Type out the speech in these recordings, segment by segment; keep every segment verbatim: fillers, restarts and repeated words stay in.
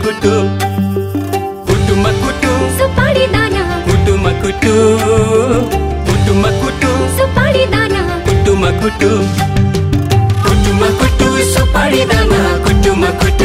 कुटु कुटुमा कुटु सुपारी दाना कुटुमा कुटु कुटुमा कुटु सुपारी दाना कुटुमा कुटु कुटुमा कुटु सुपारी दाना कुटुमा कुटु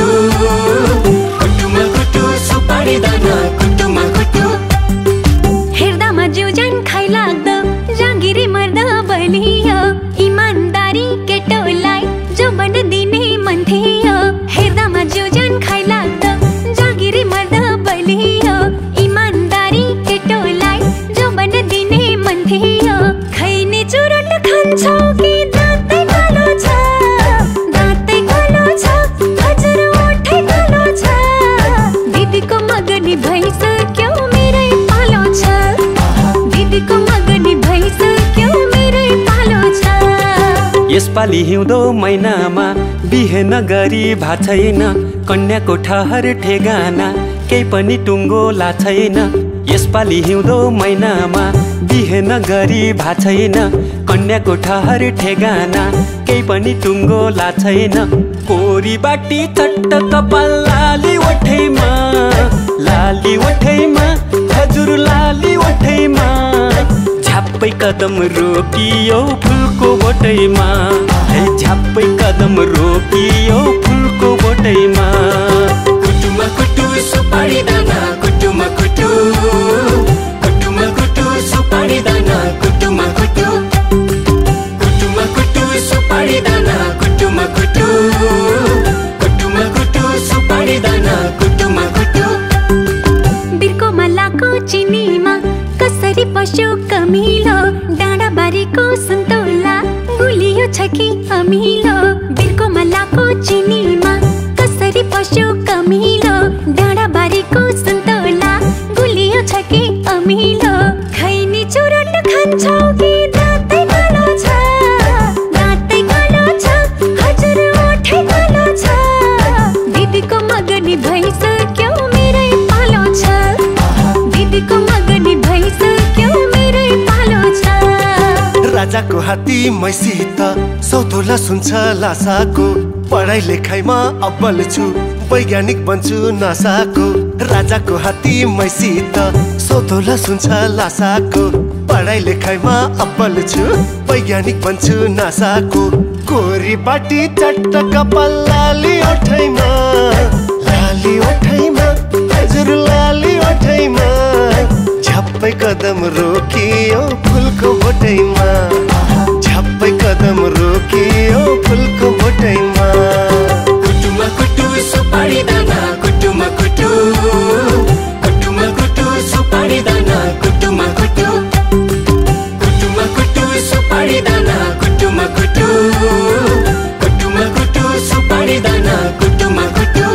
कुटुमा कुटु सुपारी दाना कुटुमा कुटु हेर्दामा जिउ ज्यान खाइ लाग्दो जागिरी मर्दा बलियो इमानदारी केटोलाई जो बन दिने मन थियो हेर्दामा जिउ ज्यान खाइ लाग्दो जागिरी मर्दा बलियो इमानदारी केटोलाई जो बन दिने मन थियो खैने चुरोट खान्छौ कि दाँतै कालो छ दाँतै कालो छ हजुर ओठै कालो छ दिदीको मगनी भइसक्यो मेरै पालो छ दिदीको मगनी भइसक्यो मेरै पालो छ यसपालि हिउँदो महिनामा बिहे नगरी भा छैन कन्याको ठहर ठेगाना केही पनि टुङ्गो ला छैन यसपालि हिउँदो महिनामा बिहे नगरी भा छैन कन्याको ठहर ठेगाना केही पनि टुङ्गो ला छैन कोरी बाटी चट्ट कपाल लाली ओठैमा लाली ओठैमा हजुर लाली ओठैमा झ्याप्पै कदम रोकियो फुलको बोटैमा हे झ्याप्पै कदम रोकियो फुलको बोटैमा कुटुमा कुटु सुपारी दाना कुटुमा कुटु कुटुमा कुटु सुपारी दाना कुटुमा कुटु कुटुमा कुटु सुपारी दाना कुटुमा कुटु कुटुमा कुटु सुपारी दाना कुटुमा कुटु बिर्को मलाको चिनीमा कसरी पस्यो कमिलो डाँडा बारीको सन्तोला गुलियो छ कि अमिलो बिर्को मलाको चिनीमा कसरी पस्यो कमिलो डाँडा बारीको सन्तोला गुलियो छ कि अमिलो खैनी चुरोट खान्छौ कि दाँतै कालो छ दाँतै कालो छ हजुर ओठै कालो छ दिदीको मगनी भइसक्यो मेरै पालो छ दिदीको मगनी भइसक्यो मेरै पालो छ राजाको हात्ती मैसित सौतोला सुन्छ लासाको पढाइ लेखाइमा अब्बल छु वैज्ञानिक बन्छु नासाको राजाको हात्ती मैसित सौतोला सुन्छ लासाको पढाइ लेखाइमा अब्बल छु वैज्ञानिक बन्छु नासाको कोरी बाटी चट्ट कपाल लाली ओठैमा लाली ओठैमा हजुर लाली ओठैमा झ्याप्पै कदम रोकियो फुलको बोटैमा झ्याप्पै कदम रोकियो फुलको बोटैमा कुटुमा कुटु सुपारी दाना कुटुमा कुटु कुटुमा कुटु सुपारी दाना कुटुमा कुटु कुटुमा कुटु सुपारी दाना कुटुमा कुटु कुटुमा कुटु सुपारी दाना कुटुमा कुटु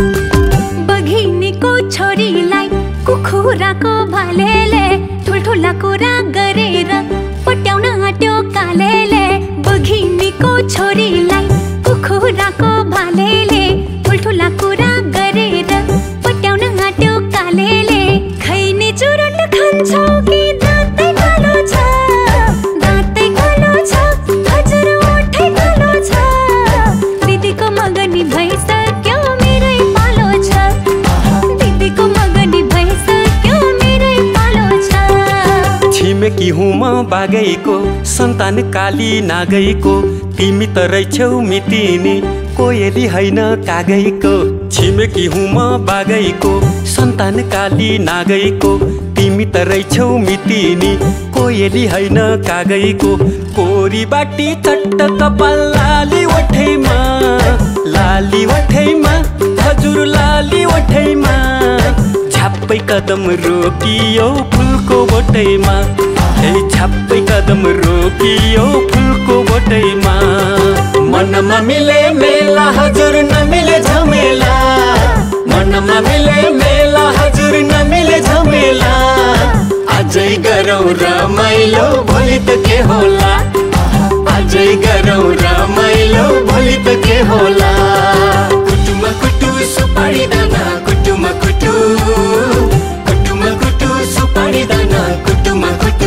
बघिनीको छोरीलाई कुखुराको भालेले ठुल्ठुला कुरा गरेर पट्याउन आँट्यो कालेले बघिनीको छोरीलाई कुखुराको भालेले ठुल्ठुला कुरा गरेर पट्याउन आँट्यो कालेले खैने चुरोट खान्छौ कि दाँतै कालो छ दाँतै कालो छ हजुर ओठै कालो छ दिदीको मगनी भइसक्यो मेरै पालो छ दिदीको मगनी भइसक्यो मेरै पालो छ छिमेकी हुँ म बागैको सन्तान काली नागैको तिमी त रहेछौ मितिनी कोयली होइन कागैको छिमेकी हुँ म बागैको सन्तान काली नागैको तिमी त रहेछौ मितिनी कोयली होइन कागैको कोरी बाटी चट्ट कपाल लाली ओठैमा लाली ओठैमा हजुर लाली ओठैमा झ्याप्पै कदम रोकियो फुलको बोटैमा हे झ्याप्पै कदम रोकियो फुलको बोटैमा मनमा मिले मेला हजुर नमिले झमेला मनमा मिले मेला हजुर नमिले झमेला आजै गरौँ रमाइलो भोलि त के होला आजै गरौँ रमाइलो भोलि त के होला कुटुमा कुटु सुपारी दाना कुटुमा कुटु कुटुमा कुटु सुपारी दाना कुटुमा कुटु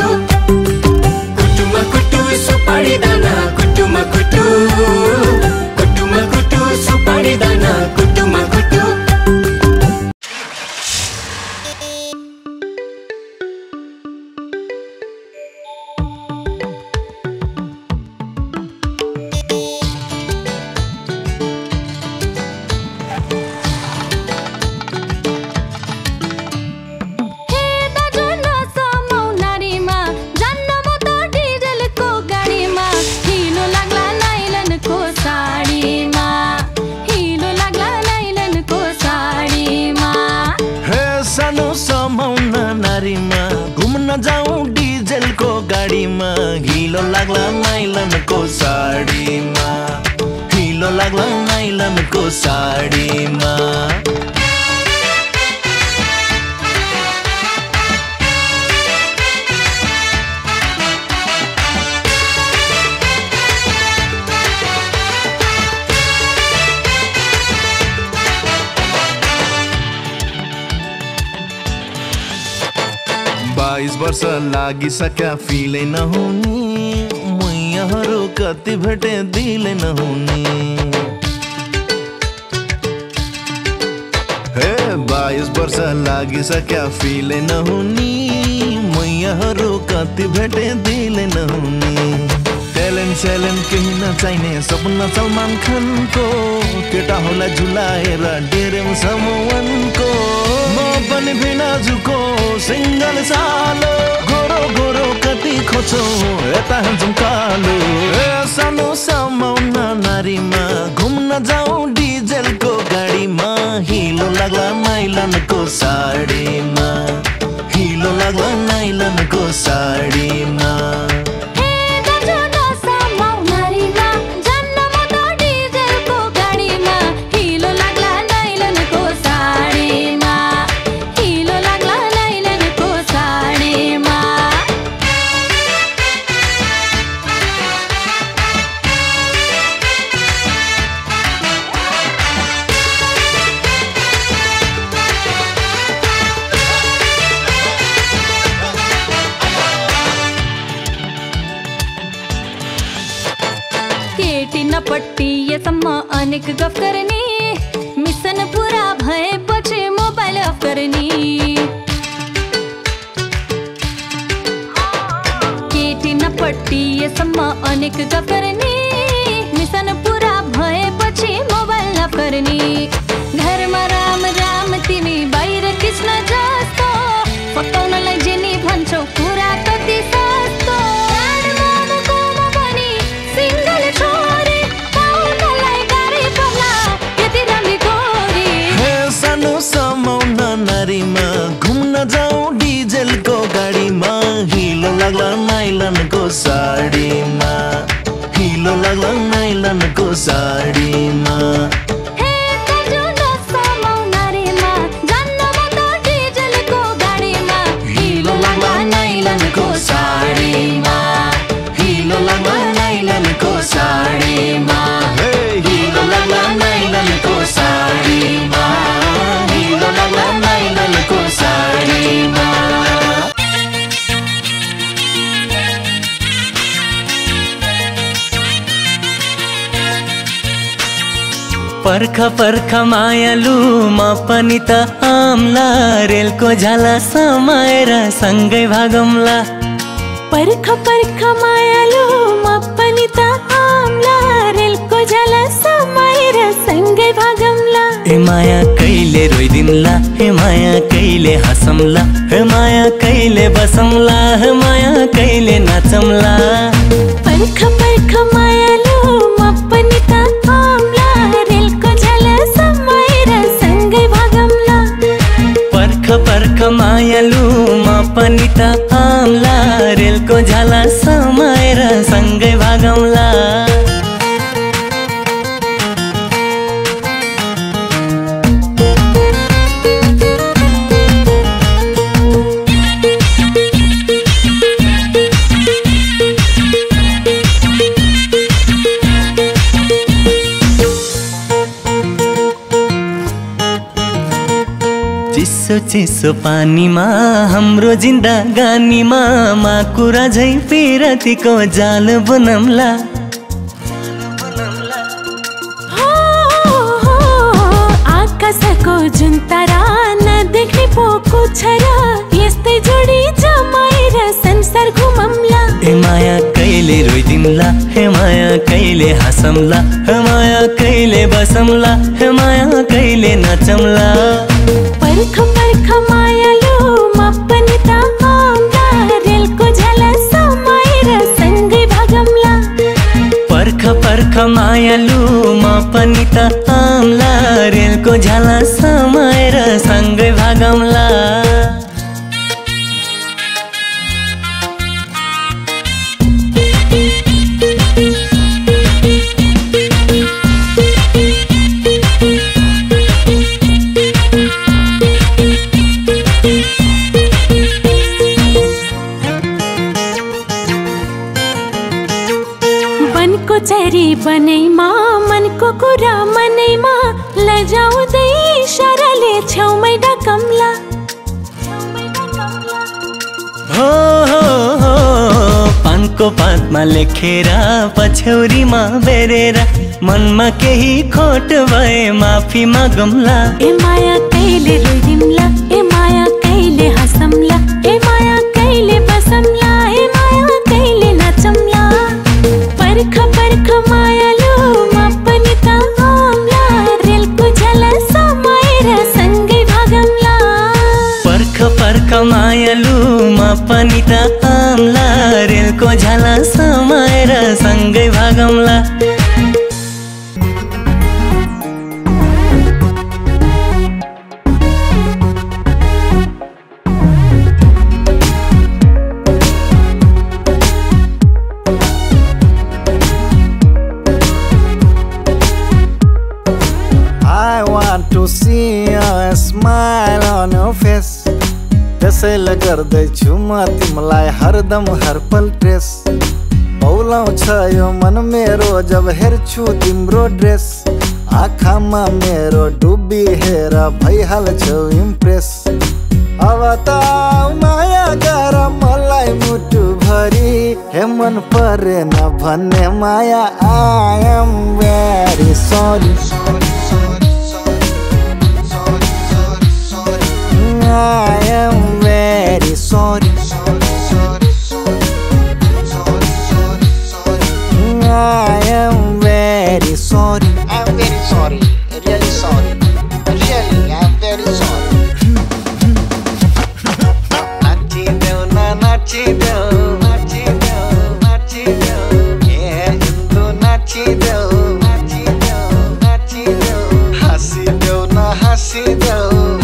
कुटुमा कुटु सुपारी दाना कुटुमा कुटु कुटुमा कुटु सुपारी दाना कुटुमा कुटु गाडीमा हिलो लाग्ला नाइलनको साडीमा हिलो लाग्ला नाइलनको साडीमा बाइस वर्ष लागिसक्या फिलै नहुने मैयाहरू कति भेटे दिलै नहुने हे बाइस वर्ष लागिसक्या फिलै नहुने मैयाहरू कति भेटे दिलै नहुने ट्यालेन्ट स्यालेन्ट केही नचाहिने सपना सलमान खानको केटा होला झुलाएर डेरेम समवनको म पनि भिनाजुको सिङ्गल सालो गोरो गोरो कति खोजो यता हान्छौँ कालो सानो समाउन नारीमा घुम्न जाउँ डिजेलको गाडीमा हिलो लाग्ला नाइलनको साडीमा हिलो लाग्ला नाइलनको साडीमा पट्टिएसम्म अनेक गफ गर्ने मिसन पुरा भएपछि मोबाइल अफ गर्ने केटी नपट्टिएसम्म अनेक गफ गर्ने मिसन पुरा भएपछि मोबाइल अफ गर्ने घरमा राम राम तिमी बाहिर कृष्ण जस्तो पकाउनलाई जेनी भन्छौ पुरा कति सस्तो समाउन नारीमा घुम्न जाउँ डिजेलको गाडीमा हिलो लाग्ला नाइलनको साडीमा हिलो लाग्ला नाइलनको साडीमा हिलो लाग्ला नाइलनको साडीमा हिलो लाग्ला नाइलनको साडीमा हिलो लाग्ला नाइलनको साडीमा नाइलनको साडीमा पर्ख पर्ख मायालु म पनि त आम्ला रेलको झाला समाएर सँगै भागौँला पर्ख पर्ख मायालु म पनि त आम्ला रेलको झाला समाएर सँगै भागौँला हे माया कहिले रोइदिन्ला हे माया कहिले हँसौँला हे माया कहिले बसौँला हे माया कहिले नाचौँला पर्ख पर्ख मायालु म पनि त आम्ला रेलको झाला समाएर सँगै भागौँला पर्ख पर्ख मायालु म पनि त आम्ला रेलको झाला समाएर सँगै भागौँला चिसो चिसो पानीमा हाम्रो जिन्दगानीमा माकुरा झै पिरतीको जाल बनौँला आकाशको जुन तारा नदेख्ने पोको छ र यस्तै जोडी जमाएर संसार घुमौँला हे माया कहिले रोइदिन्ला हे माया कहिले हँसौँला हे माया कहिले बसौँला हे माया कहिले नाचौँला पर्ख पर्ख मायालु म पनि त आम्ला रेलको झाला समाएर सँगै भागौँला पर्ख पर्ख मायालु म पनि त आम्ला रेलको झाला समाएर सँगै भागौँला गरी बनैमा मनको कुरा मनैमा लजाउँदै इशाराले छेउमै डकम्ला हो हो हो पानको पातमा लेखेर पछ्यौरीमा बेरेर मनमा केही खोट भए माफी मागौँला ए माया कहिले रोइदिउँला ए माया कहिले हँसौँला ए माया कहिले बसौँला ए माया कहिले नाचौँला पर्ख पर्ख मायालुमा पनि त आउँला रेलको झला समाएर सँगै भागौँला पर्ख पर्ख मायालुमा पनि त आउँला रेलको झला समाएर सँगै भागौँला Smile on your face त्यसैले गर्दैछु म तिमीलाई हरदम हरपल ट्रेस औलाउँछ यो मन मेरो जब हेर्छु तिम्रो ड्रेस आँखामा मेरो डुबी हेर भइहाल्छौ इम्प्रेस अब त माया गर मलाई मुटु भरि हे मन परेन भन्ने माया I am very sorry I am very sorry. I am very sorry. I'm very sorry. Really sorry. Really, I'm very sorry. Nachi deo na nachi deo, nachi deo, nachi deo. Yeah, Hindu nachi deo, nachi deo, nachi deo. Hasi deo na hasi deo.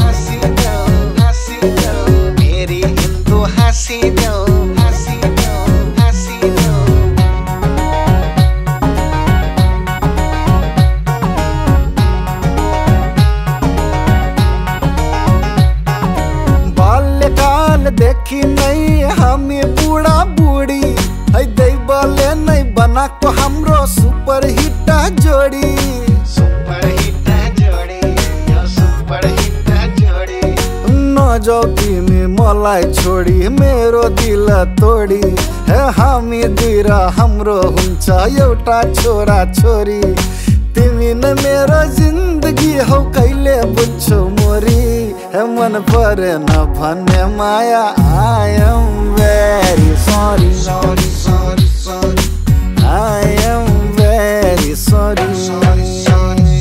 देखि नै हामी बुढा बुढी है दैवले नै बनाएको हाम्रो super hit जोडी सुपर हिट जोडी यो सुपर हिट जोडी नजाऊ तिमी मलाई छोडी मेरो दिल तोडी हे हामी दुई र हाम्रो हुन्छ एउटा छोरा छोरी तिमी नै मेरो जिन्दगी हौ कहिले बुझ्छौ मोरी हे मन परेन भन्ने माया I am very sorry sorry sorry sorry I am very sorry sorry sorry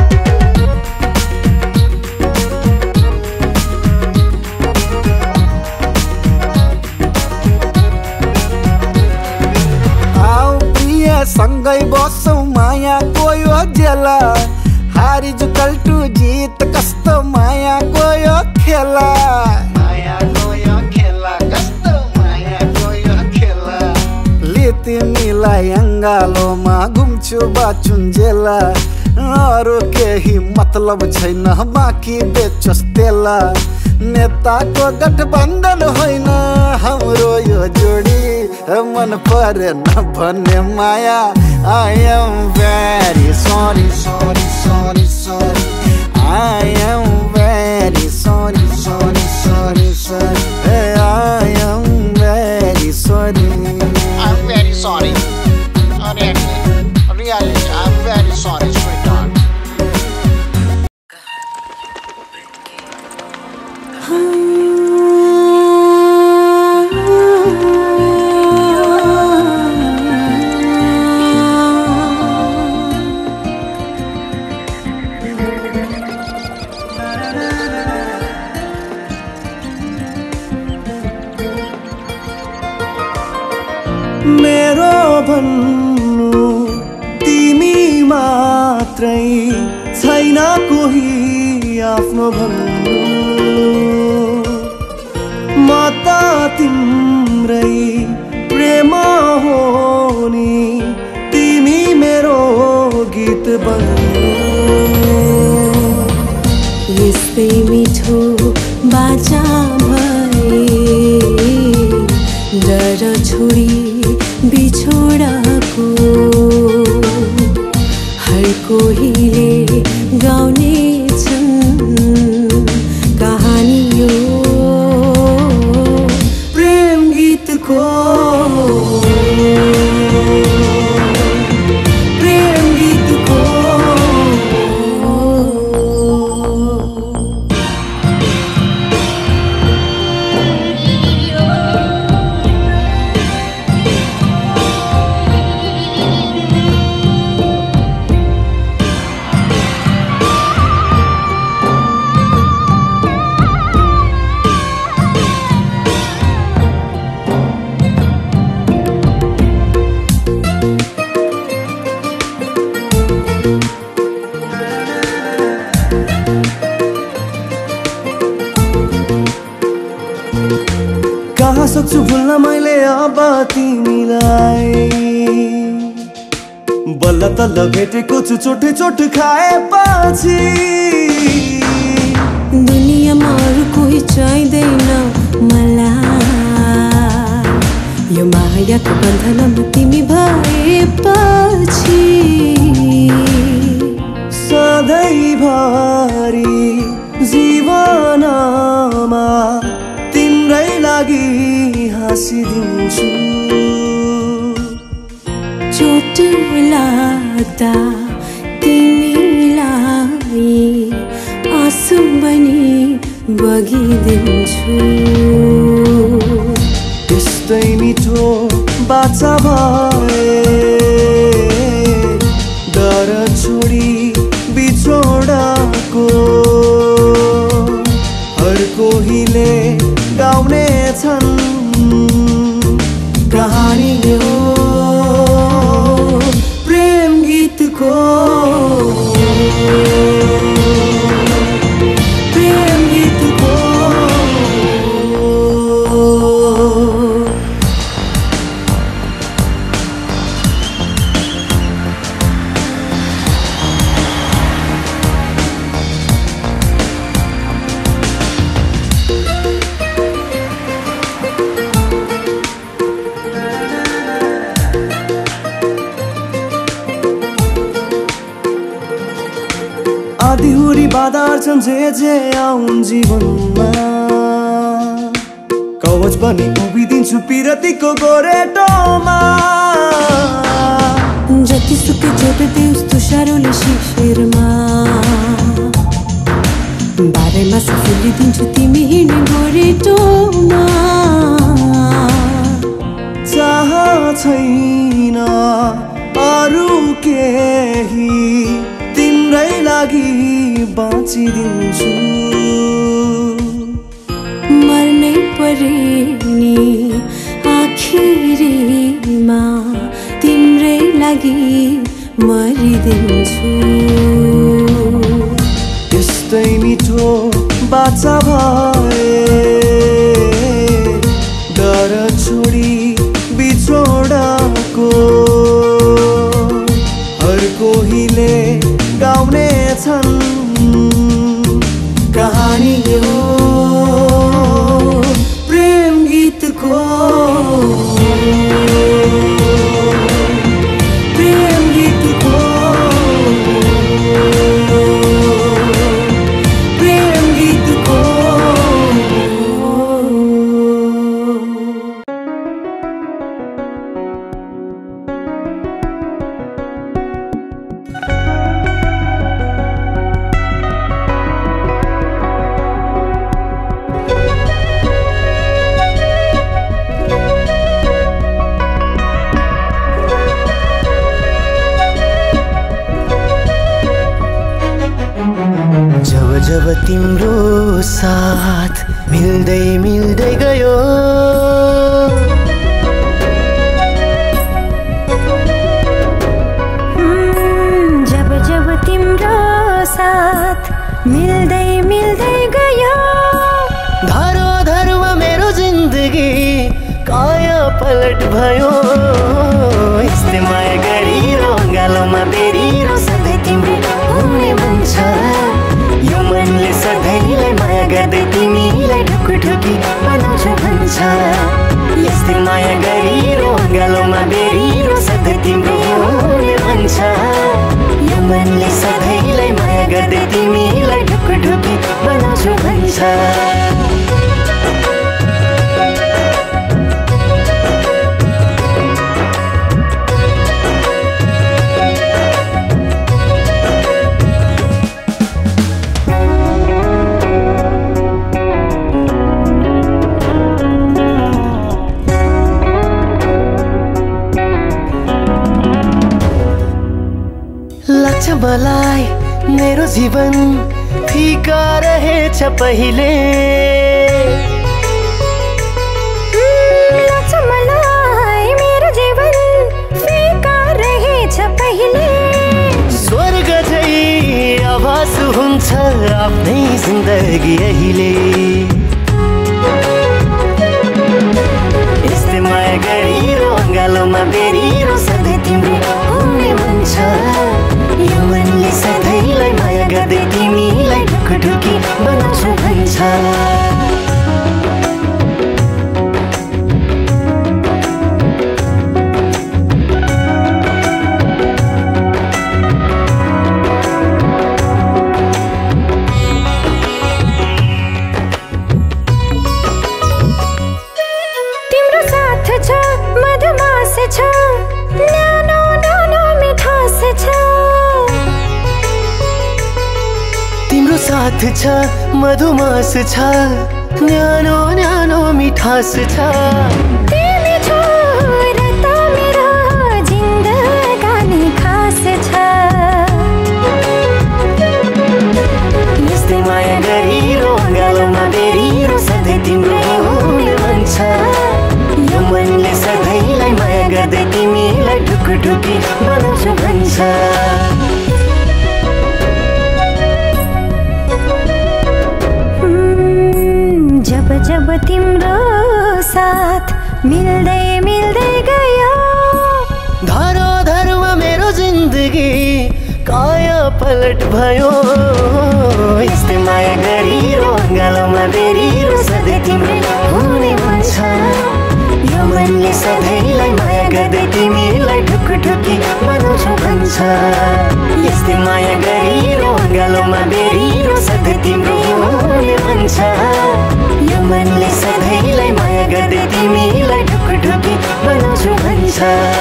आओ प्रिय सँगै बसौँ माया गयो जेला हारी जुकल टु जीत कस्तो माया गयो खेला माया गयो खेला कस्तो माया गयो खेला ले तिमीलाई अङ्गालोमा घुम्छु बाचुन्जेला अरू केही मतलब छैन बाँकी बेचोस् तेला नेताको गठबन्धन होइन हाम्रो यो जोडी मन परेन भन्ने माया I am very sorry sorry sorry sorry I am very sorry sorry sorry sorry I am very sorry I'm very sorry. Really, really, I'm very sorry, sweetheart. मेरो भन्नु तिमी मात्रै छैन कोही आफ्नो भन्नु म त तिम्रै प्रेम हो नि तिमी मेरो गीत बन्नु यस्तै मिठो बाचा भए डर छोडी बिछोडको सक्छु भुल्न मैले अब तिमीलाई बल्ल तल्ल भेटेको छु चोट चोट खाएपछि दुनियाँमा अरू कोही चाहिँदैन मलाई यो मायाको बन्धनमा तिमी भएपछि सधैँभरि जीवनमा तिम्रै लागि हाँसिदिन्छु चोट लाग्दा तिमीलाई आँसु बनी बगिदिन्छु त्यस्तै मिठो बाचा भए डर छोडी बिछोडाको हर कोहीले गाउने छन् कहानी हो प्रेम गीतको प्रेम गीतको आँधीहुरी बाधार छन् जे जे आउन् जीवनमा कवच पनि उभिदिन्छु पिरतीको गोरेटोमा जतिसुकै चोट देउस् तुषारोले शिशिरमा बाह्रैमा फुलिदिन्छु तिमी हिँड्ने गोरेटोमा चाह छैन अरू केही तिम्रै लागि बाँचिदिन्छु मर्नै परे नि आखिरीमा तिम्रै लागि मरिदिन्छु त्यस्तै मिठो बाचा भए डर छोडी बिछोडाको हर कोहीले गाउने छन् कहानी हो प्रेम गीतको प्रेम गीतको प्रेम गीतको जब तिम्रो साथ मिल्दै मिल्दै गयो जब जब तिम्रो साथ मिल्दै मिल्दै गयो धरो धरुवा मेरो जिन्दगी काया पलट भयो यस्तै माया गरिरो गालोमा बेरिरो सधैँ तिम्रो हुने मन छ यो मनले सधैँलाई माया गर्दै तिमीलाई ढुकढुकी बनाउँछ भन्छ यस्तै माया गरिरो गालोमा बेरिरो सधैँ तिम्रो हुने मन छ यो मनले सधैँलाई माया गर्दै तिमीलाई ढुकढुकी बनाउँछ भन्छ मलाई मेरो जीवन फिका रहेछ पहिले लाग्छ मलाई मेरो जीवन फिका रहेछ पहिले स्वर्ग झै आभास हुन्छ आफ्नै जिन्दगी अहिले बेरिरो सधैँ तिम्रै हुने मन छ यो मनले सधैँलाई माया गर्दै तिमीलाई ढुकढुकी बनाउँछु भन्छ साथ छ मधुमास छ न्यानो न्यानो मिठास छ तिमी छौ र त मेरो जिन्दगानी खास छ यस्तै माया गरिरो अँगालोमा बेरिरो सधैँ तिम्रो हुने मन छ यो मनले सधैँलाई माया गर्दै तिमीलाई ढुकढुकी बनाउँछु भन्छ जब तिम्रो साथ मिल्दै मिल्दै गयो धरो धरमा मेरो जिन्दगी काया पलट भयो यस्तै माया गरिरो अँगालोमा बेरिरो सधैँ तिम्रो हुने मन छ यो मनले सधैँलाई माया गर्दै तिमीलाई ढुकढुकी बनाउँछु भन्छ यस्तै माया गरिरो अँगालोमा बेरिरो सधैँ तिम्रो हुने मन छ यो मनले सधैँलाई माया गर्दै तिमीलाई ढुकढुकी बनाउँछु भन्छ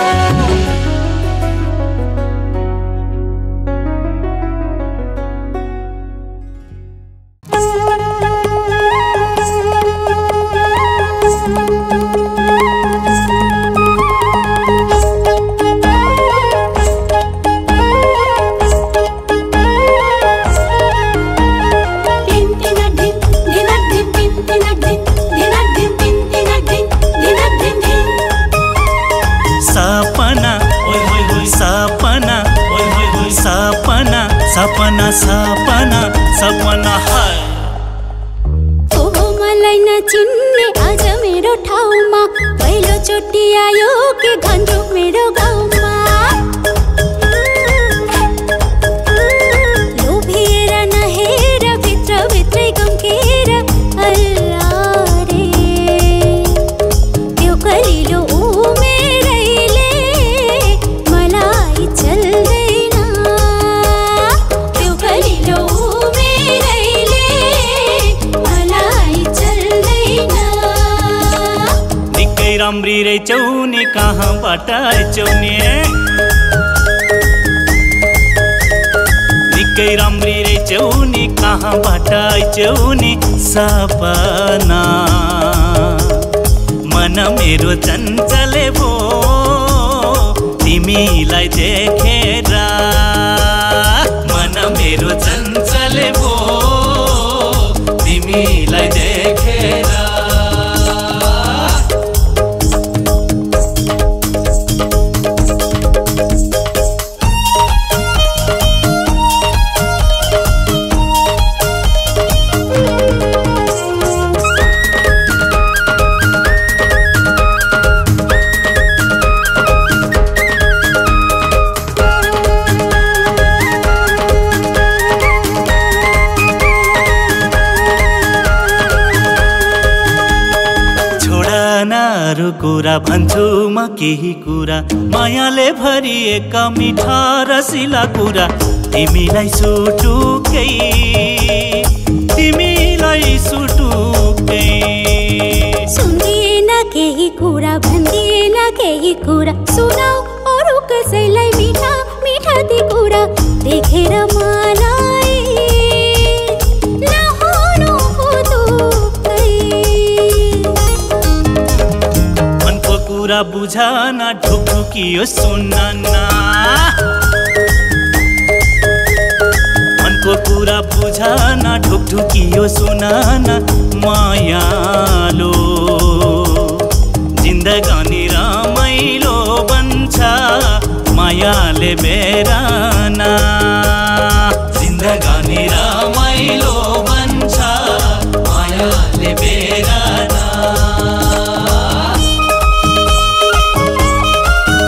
सपना सपना सपना हाय ओ मलाई नचिन्ने आज मेरो ठाउँमा पहिलो चोटि आयो के घन्टो मेरो गाउँमा लोभिएर नहेर भित्र भित्रै गम्केर अल्लाह रे त्यो कलिलो उमेरैले मलाई चल्दै राम्री रे चौनी कहाँबाट चौनी निकै राम्री रे चौनी कहाँबाट चौनी सपना मन मेरो चञ्चले भो तिमीलाई देखेर मन मेरो चञ्चले भो तिमीलाई देखेर कुरा भन्छु म केही कुरा मायाले भरिएका मिठा रसिला कुरा तिमीलाई सुटुकै तिमीलाई सुटुकै सुन्दिएन केही कुरा भन्दिएन केही कुरा सुनाऊ अरू कसैलाई मिठा मिठा ती कुरा देखेर मलाई नहुनु हुँदै मनको कुरा बुझान ढुकढुकियो सुन्न मनको कुरा बुझान ढुकढुकियो सुनान मायालो जिन्दगानी रमाइलो बन्छ मायाले बेराना जिन्दगानी रमाइलो बन्छ मायाले बेराना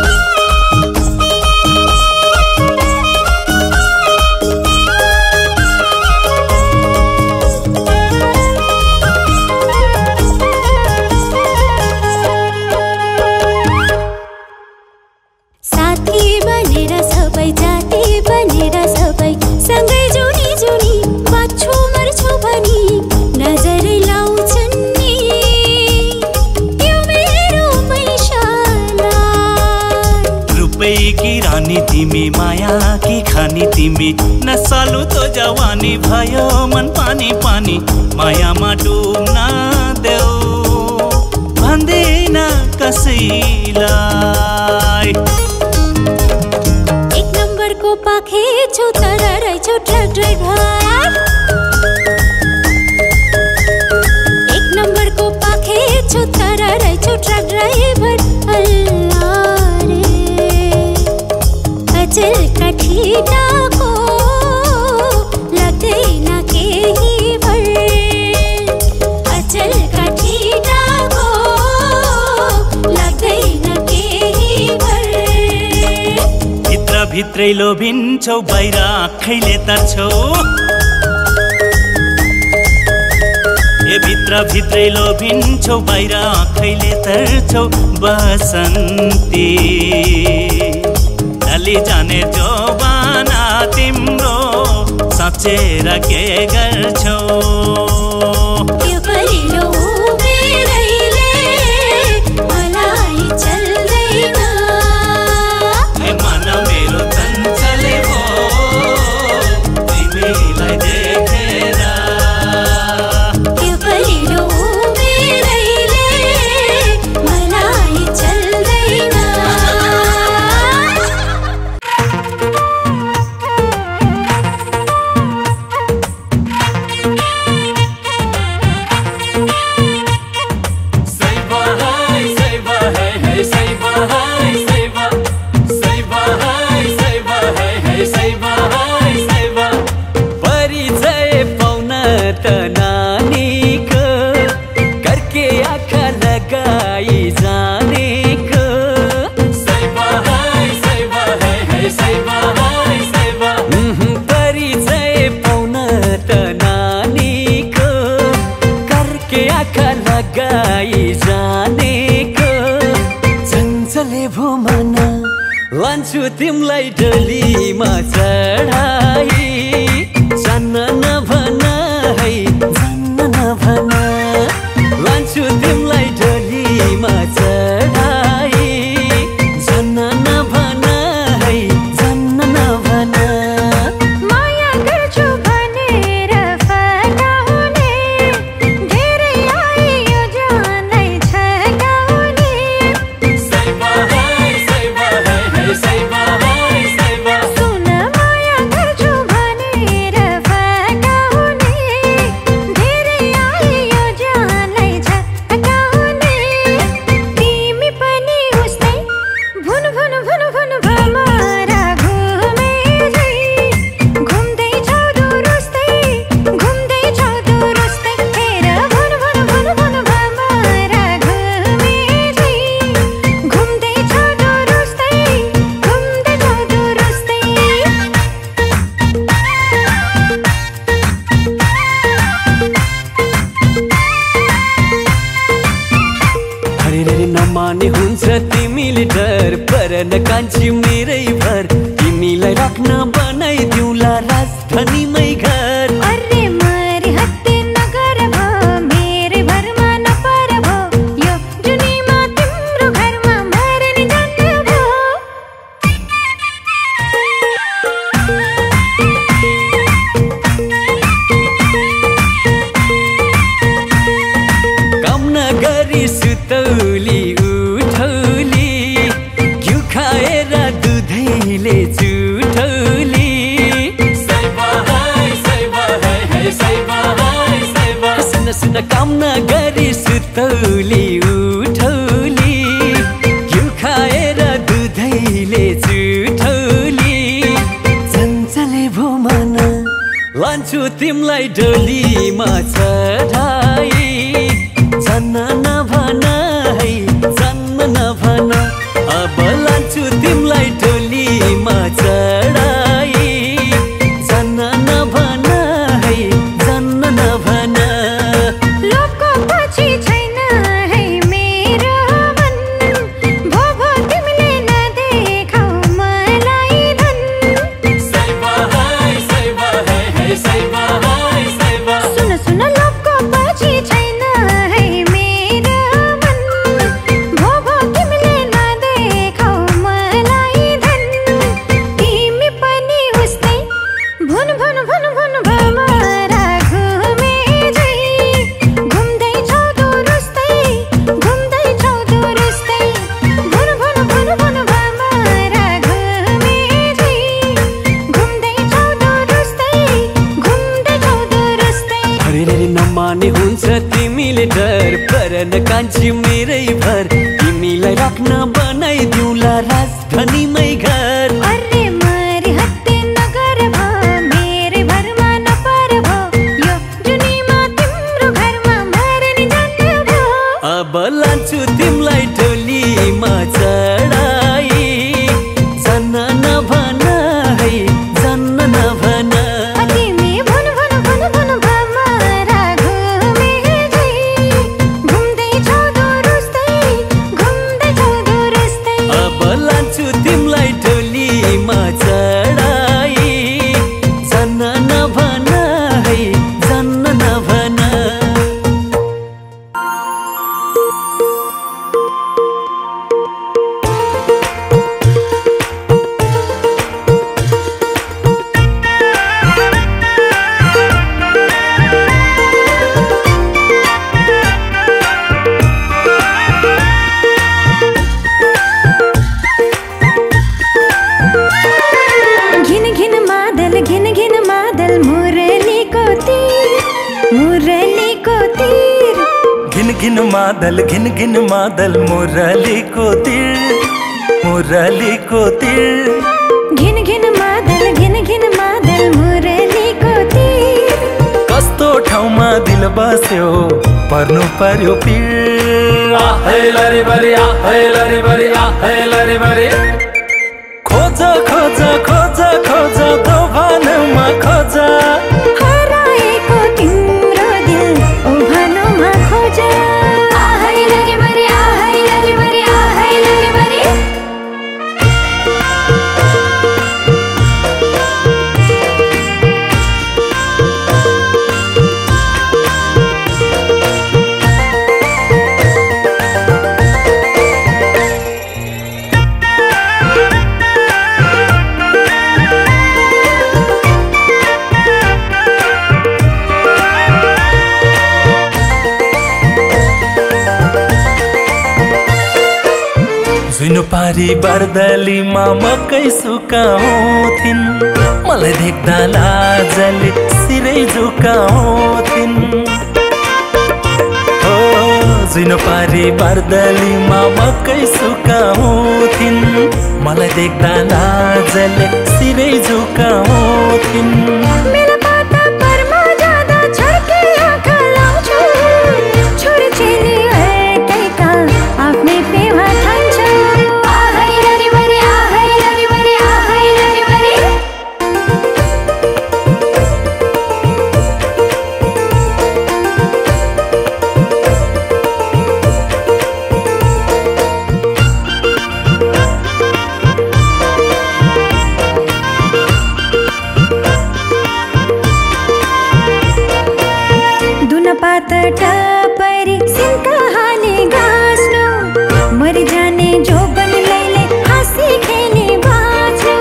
तिमी माया कि खानी तिमी नसालु तो जवानी भयो मन पानी पानी मायामा डुब्न देऊ भन्दैन कसैलाई। एक नम्बरको पाखे छु तर रहेछु ट्रक ड्राइभर। एक नम्बरको पाखे छु तर रहेछु ट्रक ड्राइभर। अल्लाह रे अचल कठिनाको लाग्दैन केही भर। अचल कठिनाको लाग्दैन केही भर। भित्र भित्रै लोभिन्छौ बाहिर आँखैले तर्छौ। ए भित्र भित्रै लोभिन्छौ बाहिर आँखैले तर्छौ बसन्ती। ढली जाने जवाना तिम्रो साँचेर के गर्छौ। यो परिलो उमेरैले मलाई चल्दैन। ए मन मेरो चञ्चले भो तिमीलाई देखेर। यो परिलो उमेरैले मलाई चल्दैन। परिचय पाउन त नानीको करके आँखा लगाई जानेको। परिचय पाउन त नानीको करके आँखा लगाई जानेको। चञ्चले भो मन लान्छु तिमलाई डोलीमा चढाई। जान्न नभन है जान्न नभन लान्छु तिमलाई डोलीमा चढाई। जान्न नभन है जान्न नभन। माया गर्छु भनेर फकाउने धेरै आयो जानै छकाउने। सुन माया गर्छु भनेर फकाउने धेरै आयो जानै छकाउने। तिमी पनि उस्तै भुन भुन भुन भुन भमरा घुमे झै। घुम्दै छौ दुरुस्तै घुम्दै छौ दुरुस्तै हेर भुन भुन भुन भुन भमरा घुमे झै। घुम्दै छौ दुरुस्तै घुम्दै छौ दुरुस्तै। अरे नमाने हुन्छ तिमीले डर पर नकान्छी मेरै भर। तिमीलाई राख्न बनाइदिउँला राजधानीमै घर। अरे मरि हत्ते नगर भो मेरै भरमा नपर भो। यो जुनीमा तिम्रो घरमा मर्ने जान्न भो। काम नगरी सुतौली उठौली घिउ खाएर दुधैले जुठौली। सुन सुन काम नगरी सुतौली उठौली घिउ खाएर दुधैले जुठौली। चञ्चले भो मन लान्छु तिमलाई डोलीमा चढाई। जान्न नभन है जान्न नभन अब लान्छु तिमलाई डोलीमा चढाई। जान्न नभन है जान्न नभन। लोभको पछि छैन है मेरो मन। भो भो तिमीले नदेखाउ मलाई धन। सुन सुन लोभ पानी हुन्छ तिमीले डर पर न कान्छी मेरै भर तिमीलाई राख्न बनाइदिउँला राजधानीमै घर अरे मरि हत्ते नगर भो मेरै भरमा नपर भो यो जुनीमा तिम्रो घरमा मर्ने जान्ने भो अब लान्छु तिमीलाई टोलीमा चढाई जान्न नभन है जान्न नभन घिन मादल घिन घिन मादल मुरलीको तिर मुरलीको तिर घिन घिन मादल घिन घिन मादल मुरलीको तिर कस्तो ठाउँमा दिल बस्यो पर्नु पर्यो पीर आहे लरी बरी आहे लरी बरी आहे लरी बरी खोज खोज खोज खोज दोभानमा खोज हराएको तिम्रो दिल उभानमा खोज आहे लरी बरी आहे लरी बरी आहे लरी बरी जुन पारी बर्दलीमा मकै सुकाउँथिन् मलाई देख्दा लाजले सिरै झुकाउँथिन् हो जुन पारी बर्दलीमा मकै सुकाउँथिन् मलाई देख्दा लाजले सिरै झुकाउँथिन् मेरा पाता परमा जाँदा छड्के आँखा लाउँछु छोरी चेली हटैका आफ्नै पेवा ठान्छ आहे लरी बरी आहे लरी बरी आहे लरी बरी दुना पात टपरी सिन्का हाले गाँच्नु मरि जाने जोबन लैले हाँसी खेली बाँच्नु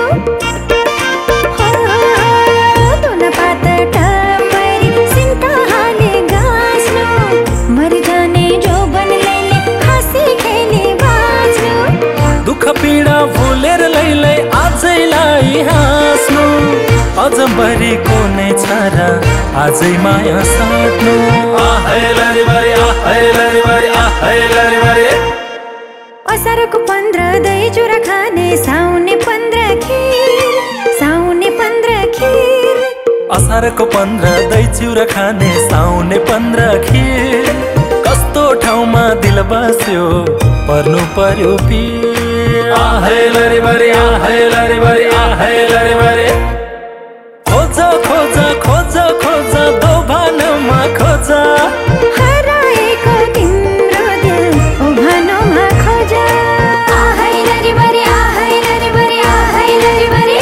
दुना पात टपरी सिन्का हाले गाँच्नु मरि जाने जोबन लैले हाँसी खेली बाँच्नु दुःख पीडा भुलेर लैलै आजैलाई हाँस्नु अजम्बरीको नै छारा आजै माया साट्नु आहे लरी बरी आहे लरी बरी आहे लरी बरी असारको पन्ध्र दही चुरा खाने साउने पन्ध्र खीर साउने पन्ध्र खीर असारको पन्ध्र दही चिउरा खाने साउने पन्ध्र खीर कस्तो ठाउँमा दिल बस्यो पर्नु पर्यो पीर आहे लरी बरी आहे लरी बरी आहे लरी बरी खोज खोज खोज खोज दोभानमा खोज हराएको तिम्रो दिल उभानमा खोज आहे लरी बरी आहे लरी बरी आहे लरी बरी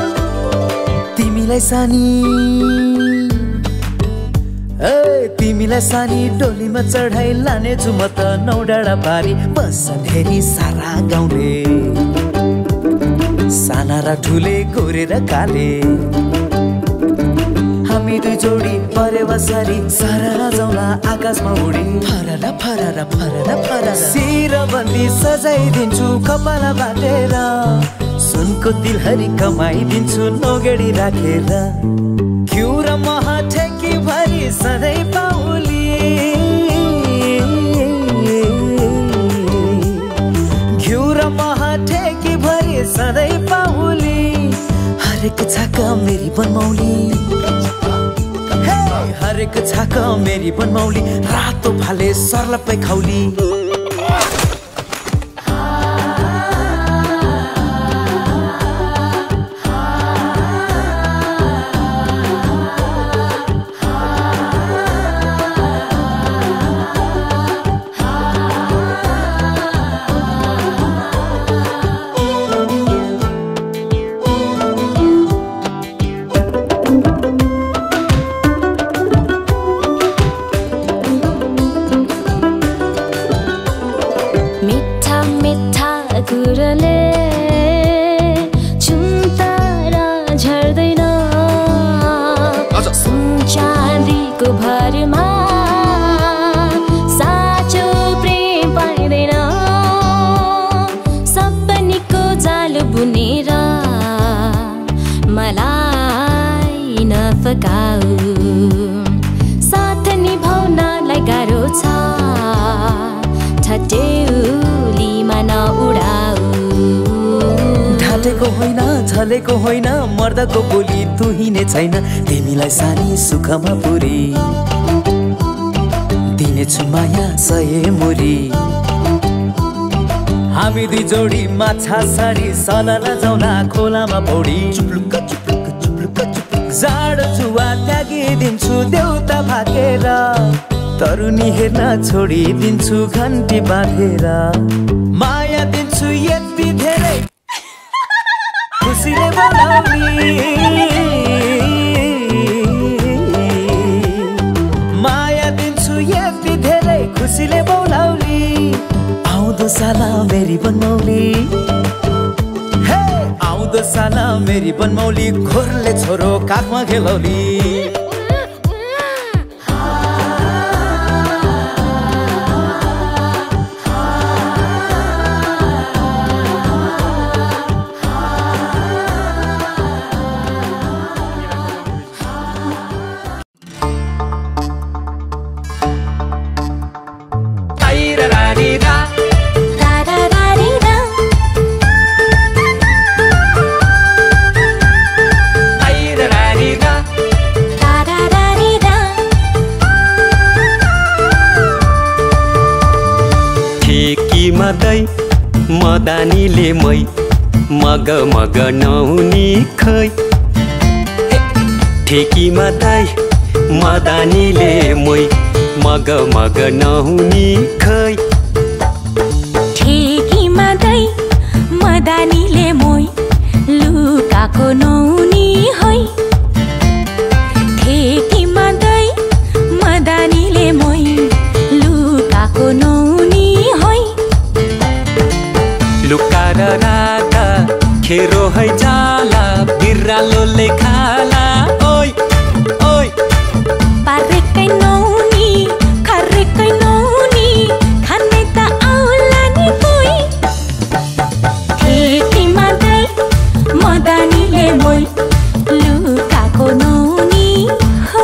सानी ए तिमीलाई तिमीलाई सानी डोलीमा चढाइ लाने छु म त नौ डाँडा पारी बस्छन् हेरी सारा गाउँले साना र ठुले गोरे र काले हामी दुई जोडी परेवा सारी सारा जाउँला आकाशमा उडी फरर फरर फरर फरर शिरबन्दी सजाइदिन्छु कपाला बाटेर सुनको तिलहरी कमाइदिन्छु नौगेडी राखेर घिउ र मह ठेकी भरी सधैँ पाउली घिउ र मह ठेकी भरी सधैँ पाउली हरेक छाक मेरी बनमौली हरेक छाक मेरी बनमौली रातो भाले सर्लपै खौली छलेको होइन मर्दको बोली तुहिने छैन तिमीलाई सानी सुखमा पुरी दिनेछु माया सय मुरी हामी दुई जोडी माछा साडी सलन जाउँला खोलामा पौडी चुप्लुक्क चुप्लुक्क चुप्लुक्क चुप्लुक्क जाडो जुवा त्यागिदिन्छु देउता भागेर तरुनी हेर्न छोडिदिन्छु घन्टी बाँधेर माया दिन्छु यति धेरै खुसीले बोलाउली माया दिन्छु यति धेरै खुसीले बोलाउली आउँदो साला मेरी बनमौली हे आउँदो साला मेरी बनमौली खोरले छोरो काखमा खेलौली मदानीले मै मग मग नहुनी खै ठेकीमा दाइ मदानीले मै मग मग नहुनी खै ठेकीमा दाइ मदानीले मै लुकाको नहुनी है ठेकीमा दाइ मदानीले मै लुकाको नहुनी है लुकाएर राधा खेरो है जाला बिरालोले खाला ओइ ओइ पारेकै नहुनी खरेकै नहुनी खाने त आउला नि कोही ठेकीमा दाइ मदानीले मै लुकाको नहुनी है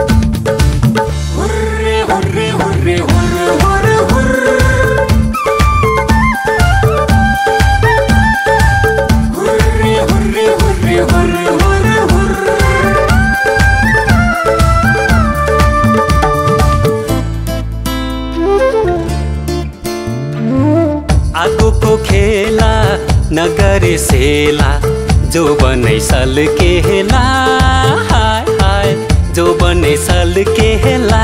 hurray hurray hurray hurray hurray hurray आगोको खेला नगरे सेला जो बनै सल्केला हाय हाय जो बनै सल्केला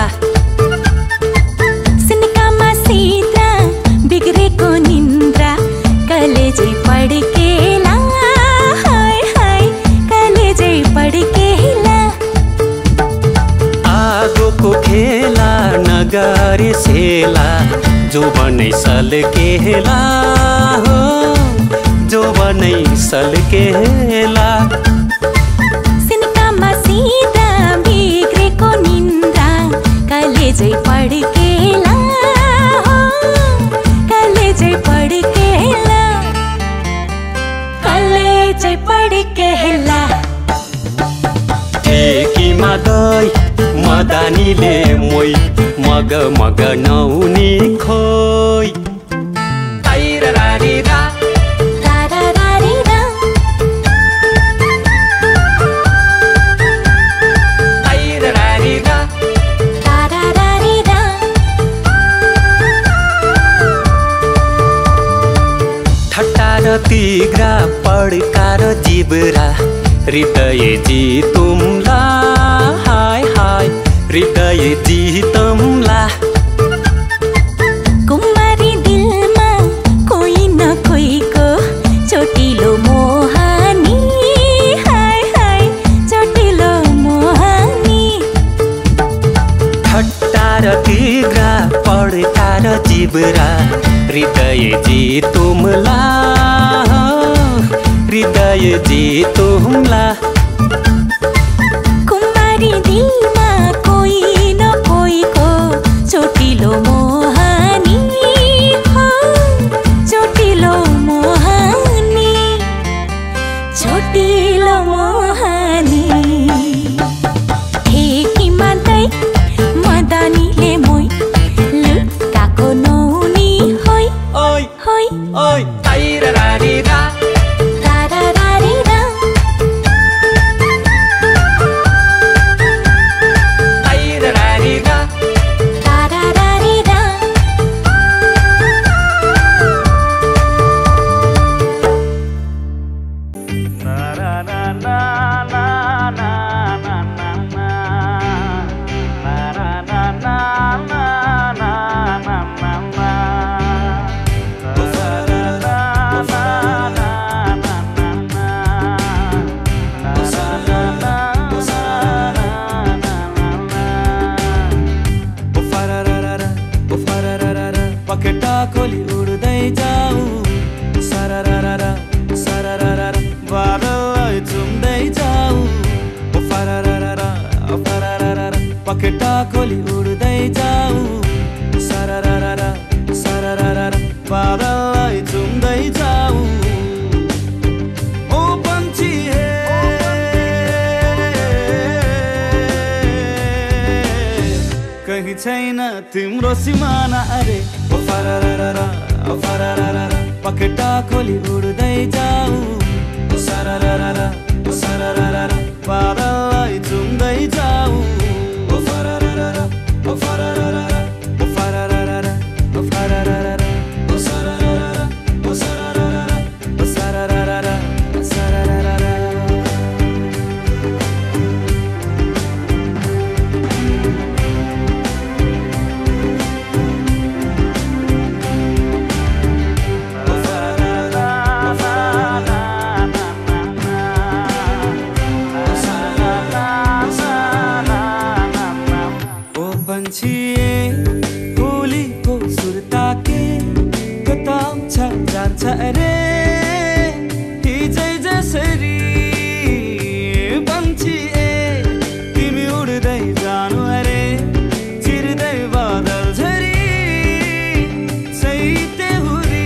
सिनकामा सीता बिग्रेको निन्द्रा कलेजै पड्केला हाय हाय कलेजै पड्केला आगोको खेला सल्केला हो जोबनै सल्केला सिनकामा सिधा बिग्रेको निन्द्रा कलेजै पड्केला हो कलेजै पड्केला कलेजै पड्केला ठेकीमा गई मदानीले मोई मग मग नौनी खोई आइरारी रा रारारारी रा आइरारी रा रारारारी रा ठट्टा र तिग्रा पड्का र जिब्रा हृदय जितुम्ला हाय हाय हृदय जितुम्ला कुमारी दिलमा कोही न कोहीको चोटिलो मोहानी हाय हाय चोटिलो मोहानी ठट्टा र तिग्रा पड्का र जिब्रा हृदय जितुम्ला हृदय जितुम्ला कुमारी दिलमा कोही न कोहीको चोटिलो मोहानी हो चोटिलो मोहानी चोटिलो मोहानी ठेकीमा दै मदानीले मोई लुकाको नौनी होइ ओइ होइ ओइ आइरारी रा रारारारी रा आइरारी रा रारारारी रा पखेटा खोली उड्दै जाऊ सरररर सरररर बादल झुम्दै जाऊ फरररर फरररर पखेटा खोली उड्दै जाऊ सरररर सरररर बादल झुम्दै जाऊ ओ पंछी हे कहीं छैन तिम्रो सिमाना अरे ओ फरररर ओ फरररर पखेटा खोली उड्दै जाऊ ओ सरररर ओ सरररर बादल झुम्दै जाऊ ओ फरररर ओ फरररर ओ फरररर ओ फरररर ओ सरररर ओ सरररर ओ सरररर ओ सरररर होलीको सुर्ता के कता छ जान्छ अरे हिजै जसरी पंछी ए तिमी उड्दै जानु अरे चिर्दै बादल झरी सैते हुरी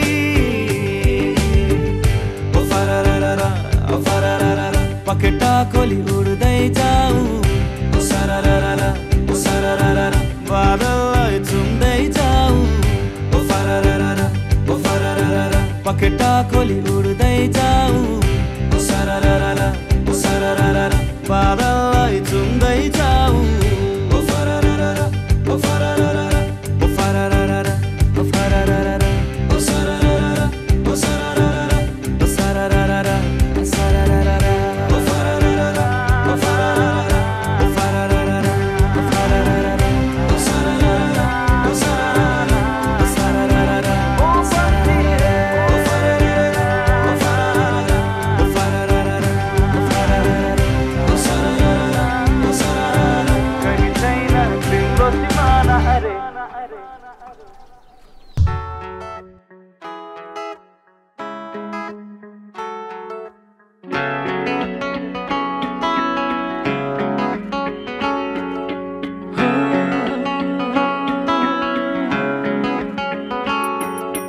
ओ फरररर ओ फरररर पखेटा खोली उड्दै जाऊ ओ सरररर ओ सरररर बादल झुम्दै जाऊ ओ फरररर ओ फरररर पखेटा खोली उड्दै जाऊ ओ सरररर ओ सरररर बादल झुम्दै जाऊ ओ फरररर ओ फरररर ओ फरररर ओ फरररर ओ सरररर ओ सरररर ओ सरररर ओ सरररर ओ फरररर ओ फरररर ओ फरररर ओ फरररर ओ सरररर ओ सरररर ओ सरररर ओ सरररर ओ फरररर ओ फरररर ओ फरररर ओ फरररर ओ सरररर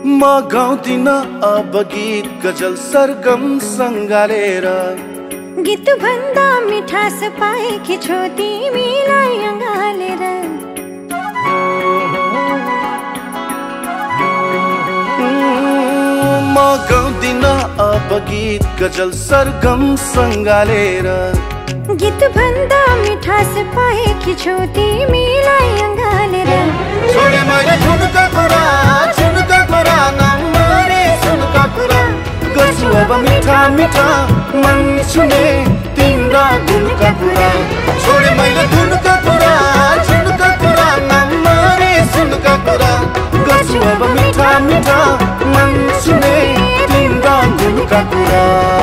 म गाउँदिन अब गीत गजल सरगम सङ्गालेर गीत भन्दा मिठास पाएकी छु तिमीलाई अँगालेर म गाउँदिन अब गीत गजल सरगम सङ्गालेर गीत भन्दा मिठास पाएकी छु तिमीलाई अँगालेर छोडे मैले झुनका कुरा झुनका कुरा नम्बरे सुनका कुरा गर्छु अब मिठा मिठा मन छुने तिम्रा गुणका कुरा छोडे मैले झुनका कुरा झुनका कुरा नम्बरे सुनका कुरा गर्छु अब मिठा मिठा मन छुने तिम्रा गुणका कुरा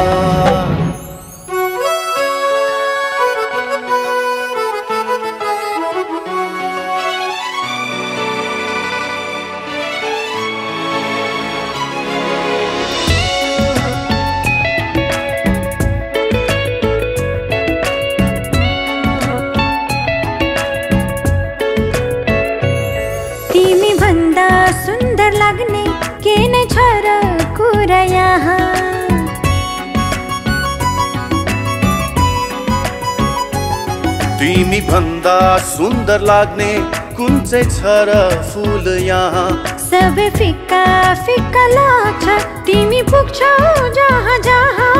तिमी भन्दा सुन्दर लाग्ने कुन चाहिँ छ र फुल यहाँ सबै फिक्का फिक्का लाग्छ तिमी पुग्छौ जहाँ जहाँ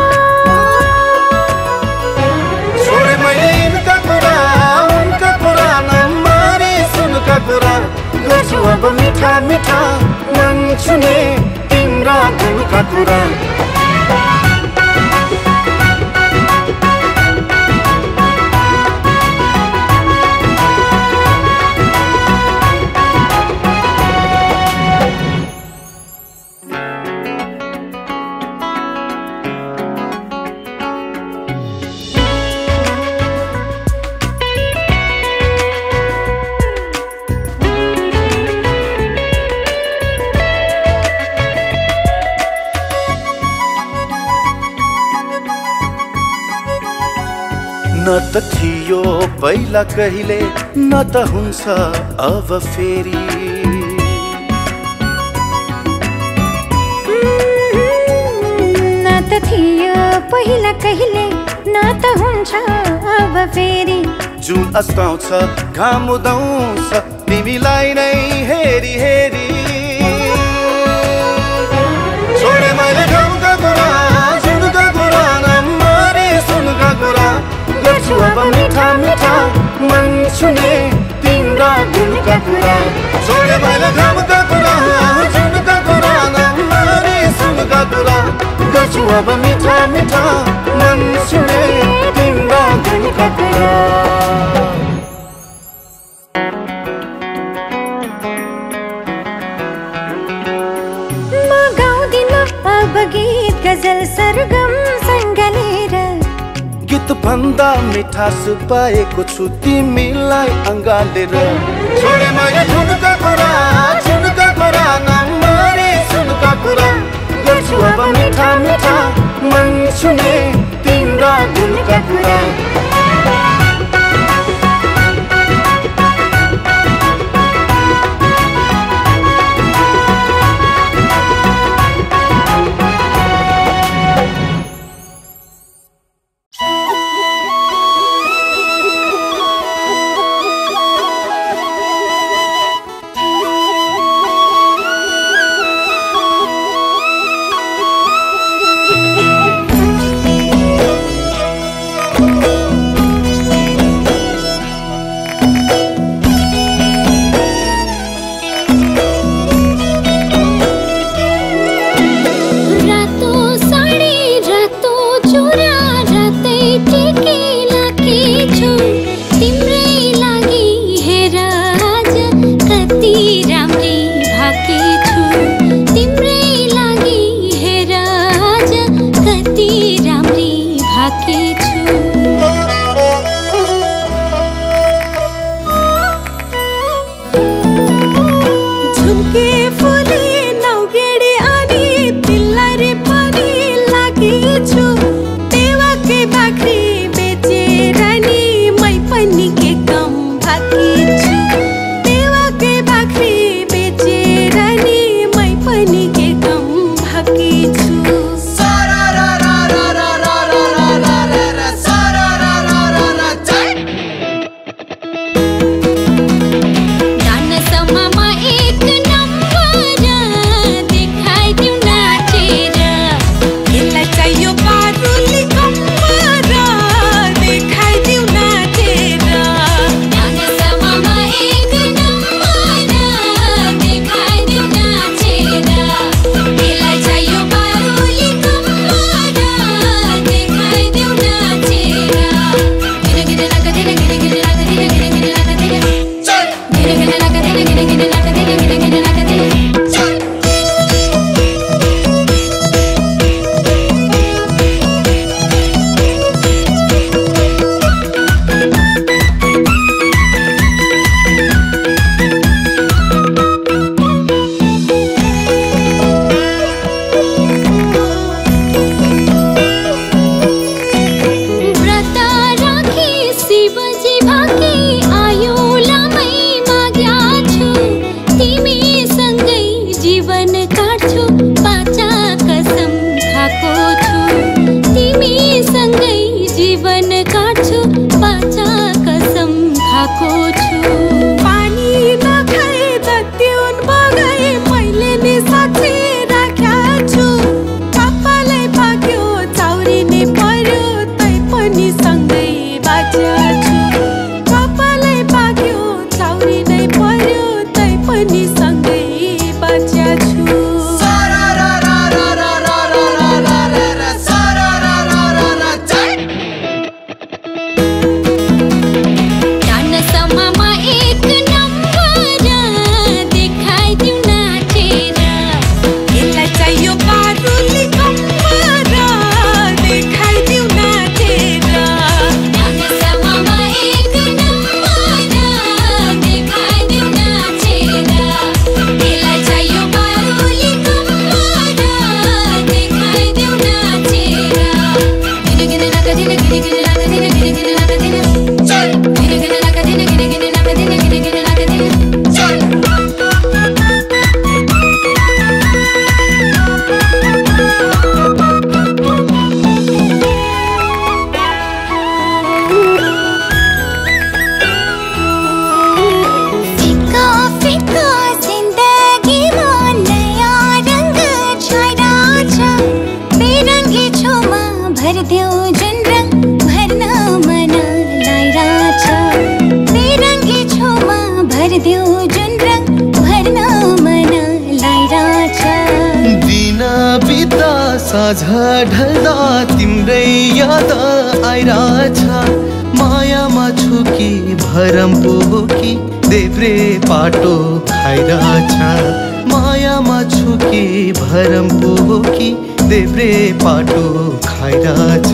छोडे मैले यिनका कुरा उनका कुरा नम्बरे सुनका कुरा गर्छु अब मिठा मिठा मन छुने तिम्रा गुणका कुरा न त थियो पहिला कहिले न त हुन्छ अब फेरि न त थियो पहिला कहिले न त हुन्छ अब फेरि जुन अस्ताउँछ घाम उदाउँछ तिमीलाई नै हेरी हेरी छोडे मैले गाउँका कुरा सुनका कुरा नम्बरे सुनका कुरा गर्छु अब मिठा मिठा मन छुने तिम्रा गुणका कुरा छोडे मैले गाउँका कुरा सुनका कुरा नम्बरे सुनका कुरा गर्छु अब मिठा मिठा मन छुने तिम्रा गुणका कुरा म गाउँदिन अब गीत गजल सरगम सङ्गालेर गीत भन्दा मिठास पाएको छु तिमीलाई अँगालेर छोडे मैले झुनका कुरा झुनका कुरा नम्बरे सुनका कुरा गर्छु अब मिठा मिठा मन छुने तिम्रा गुणका कुरा छु पाचा कसम खाको छु तिमीसँगै जीवन काट्छु पाचा कसम खाको छु पानी नखाए तिउन बगाए मैले नि साक्षी राख्या छु कपालै पाक्यो चाउरी नि पर्यो तै पनि सँगै बाँच्या छु कपालै पाक्यो चाउरी नै पर्यो तै पनि सँगै बाँच्या छु साझा ढल्दा तिम्रै याद आइराछ मायामा छु कि भरम पो कि देब्रे पाटो खाइराछ मायामा छु कि भरम पो कि देब्रे पाटो खाइराछ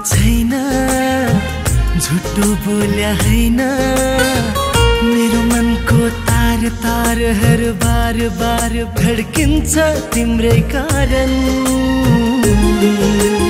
झुटो बोल्या हैन मेरो मन तार तारहरू बार बार भड्किन्छ तिम्रै कारण